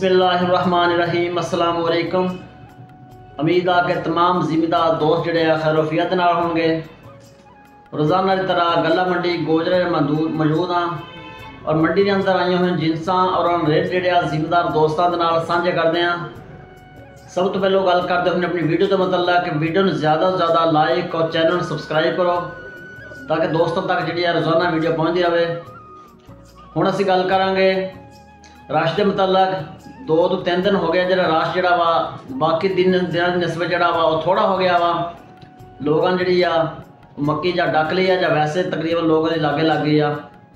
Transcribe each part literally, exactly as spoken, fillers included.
बिस्मिल्लाहिर्रहमानिर्रहीम। अस्सलाम वालेकुम। उम्मीद आ कि तमाम जिम्मेदार दोस्त जोड़े खैरोफियत नाल होंगे। रोज़ाना की तरह गला मंडी गोजरे मौजूद हाँ और मंडी के अंदर आई हुई जिनसा और रेट जोड़े जिम्मेदार दोस्तों के नाल साझे करते हैं। सब तो पहले गल करते हुए अपनी वीडियो का मतलब कि वीडियो में ज़्यादा से ज़्यादा लाइक और चैनल सबसक्राइब करो ताकि दोस्तों तक जी रोज़ाना वीडियो पहुँचती रहे। हुण असीं गल करांगे रश के मतलब दो तो तीन दिन हो गया जो रश जड़ा वा बाकी दिन दिन निस्बत जड़ा वा थोड़ा हो गया वा। लोगों ने जी मक्की जा डक ली है या वैसे तकरीबन लोगों के लागे लग गई आ।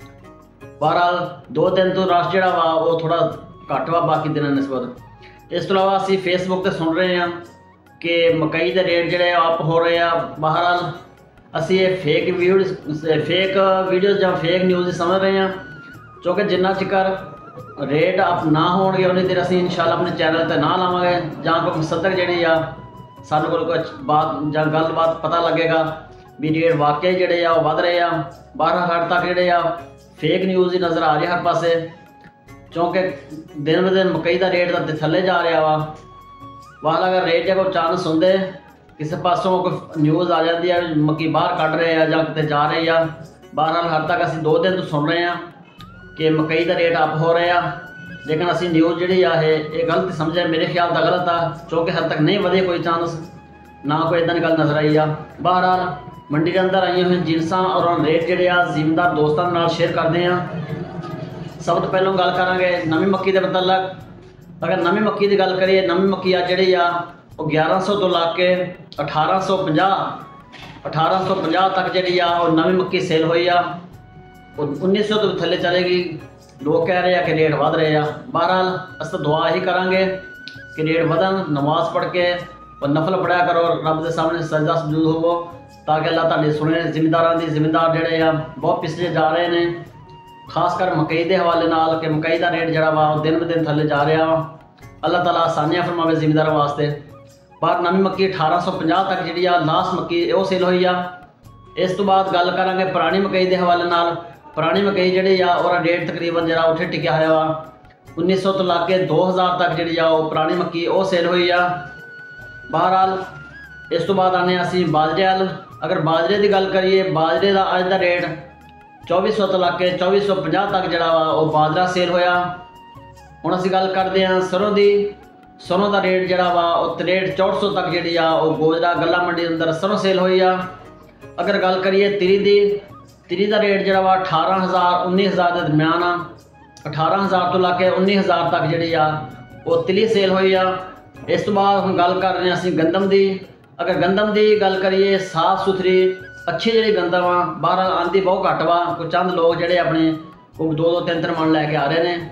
बहरहाल दो दिन तो रश जड़ा वा वो थोड़ा घट वा बाकी दिन निस्बत। इस तो अलावा असी फेसबुक पर सुन रहे हैं कि मकई के रेट जोड़े अप हो रहे हैं। बहरहाल असी ये फेक वीडियो फेक वीडियो या फेक न्यूज़ समझ रहे हैं क्योंकि जिन्ना चिकर रेट अप ना होणगे उन्नी देर असीं इंशाअल्लाह अपने चैनल पर ना लावांगे जां कोई मुसद्दक जिहड़ी आ सानूं कोल कुछ बात जां गलबात पता लगेगा भी रेट वाकई जिहड़े आ वध रहे आ। बारह हद तक जिहड़े आ फेक न्यूज़ ही नज़र आ रही हर पासे क्योंकि दिन ब दिन मकई का रेट तो थल्ले जा रहा वा। वाल अगर रेट जो कोई चांस होंदे किसी पासों कोई न्यूज़ आ जाती है मक्की बाहर कढ़ रहे हैं जां किते जा रही है। बहरहाल हद तक असीं दो दिन तो सुन रहे हैं कि मकई का रेट अप हो रहा लेकिन असी न्यूज़ जी है ये गलत समझे। मेरे ख्याल का गलत आ क्योंकि हद तक नहीं वधे कोई चांस ना कोई इदा की गल नजर आई आ। बहरहाल मंडी के अंदर आई हुई जिनसा और रेट जोड़े जिम्मेदार दोस्तों के शेयर करते हैं। सब तो पहलों गल करांगे नवी मक्की के मतलब। अगर नवी मक्की की गल करिए नवी मक्की आ जी आ ग्यारह सौ तो ला के अठारह सौ पंजाह अठारह सौ पंजाह तक जी आ नवी मक्की सेल हुई आ। उन्नीस सौ तो थले चलेगी। लोग कह रहे हैं कि रेट वध रहे हैं। बहरहाल अस तो दुआ ही करांगे कि रेट वधन नमाज पढ़ के और नफल पढ़िया करो रब के सामने सजदा सजूद होवो ताकि अल्लाह तुहाडी सुने। जिम्मेदारां दी जिम्मेदार जिहड़े आ बहुत पिछले जा रहे हैं खासकर मकई के हवाले नाल कि मकई का रेट जिहड़ा वा दिन ब दिन थले जा रहा वा। अल्लाह ताला आसानियां फरमावे जिम्मेदारां वास्ते। पर नवी मक्की अठारह सौ पंजाह तक जी लास्ट मक्की वो सेल हुई आ। इस तो बाद गल करांगे पुरानी मकई के हवाले नाल। पुरानी मकई जी और रेट तकरीबन जरा उठे टिकया है वा उन्नीस सौ तो ला के दो हज़ार तक जी पुरानी मक्की वो सेल हुई आ। बहरहाल इस तो बाद आने असी बाजरे वाल। अगर बाजरे की गल करिए बाजरे का अज का रेट चौबीस सौ तो ला के चौबीस सौ पंजाह तक जरा वा वो बाजरा सेल होया। हुण असी गल करते हैं सरों की। सरों का रेट जरा वा त्रेहठ चौंठ सौ तक जी गोजरा गला मंडी अंदर सरों सेल हुई आ। अगर गल करिए तिरी की तिरी का रेट जरा वा अठारह हज़ार उन्नीस हज़ार के दरम्यान आ। अठारह हज़ार तो ला के उन्नीस हज़ार तक जी आ वो तिली सेल हुई आ। इस तो बाद हम गल कर रहे हैं असी गंदम की। अगर गंदम की गल करिए साफ सुथरी अच्छी जी गंदम आ बहरहाल आंदी बहुत घट वा। कुछ चंद लोग जोड़े अपने दो दो तीन तीन मन लैके आ रहे हैं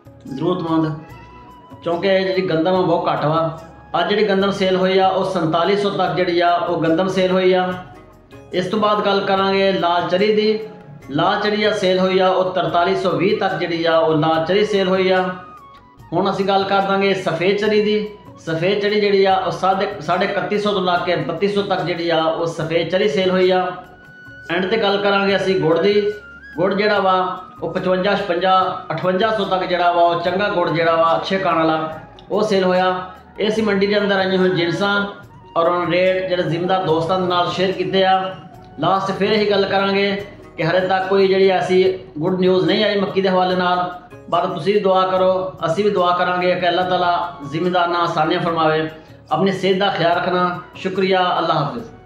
जरूरतमंद क्योंकि जी गंदम आ बहुत घट वा। अज जी गंदम सेल हुई आ वो संताली सौ तक जी आ वो गंदम सेल हुई आ। इस तो बाद गल करांगे लाल चरी की। लाल चरी आ सेल हुई आ वो तरताली सौ भी तक जी आ वो लाल चरी सेल हुई आ। हुण असीं गल कर देंगे सफ़ेद चरी की। सफ़ेद चरी जी आ साढ़े साढ़े इकत्ती सौ तो ला के बत्ती सौ तक जी आ वो सफ़ेद चरी सेल हुई आ। एंड ते गल करांगे असीं गुड़ की। गुड़ जड़ा वा वो पचवंजा छपंजा अठवंजा सौ तक जड़ा वा चंगा गुड़ जड़ा वा अच्छे खाने वाला वो सेल होया। इस मंडी के अंदर आई हुई जिनसा और रेट जो जिम्मेदार दोस्तों के नाल शेयर किए आ। लास्ट फिर ही गल करांगे कि हरे तक कोई जी ऐसी गुड न्यूज़ नहीं आई मक्की के हवाले नाल। पर तुसीं भी दुआ करो असी भी दुआ करांगे कि अल्लाह ताला जिम्मेदार ना आसानियां फरमावे। अपनी सेहत का ख्याल रखना। शुक्रिया। अल्लाह हाफिज़।